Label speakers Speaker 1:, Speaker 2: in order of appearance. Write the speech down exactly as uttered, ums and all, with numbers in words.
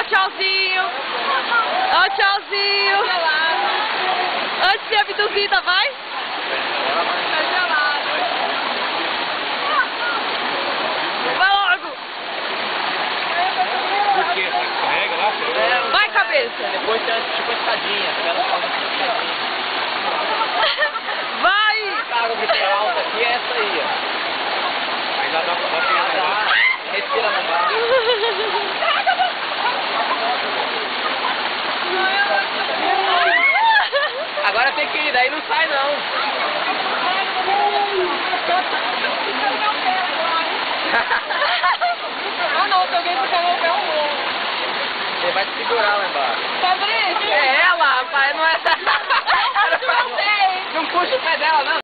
Speaker 1: tchauzinho. Ó, tchauzinho. Antes de ser abduzida, vai? Vai logo.
Speaker 2: Por quê? Carrega lá?
Speaker 1: Vai, cabeça.
Speaker 2: Depois tem tipo a escadinha. Ela fala assim, escadinha.
Speaker 1: Vai.
Speaker 2: A água que tem alta aqui é essa aí, ó. Aí já dá pra respirar. Respira no mar. Agora tem que ir, daí não sai não.
Speaker 1: Ah não, se alguém puxar meu pé, eu vou.
Speaker 2: Você vai te segurar lá embaixo.
Speaker 1: Fabrício!
Speaker 2: É ela, rapaz, não é...
Speaker 1: Eu não sei.
Speaker 2: Não puxa o pé dela, não.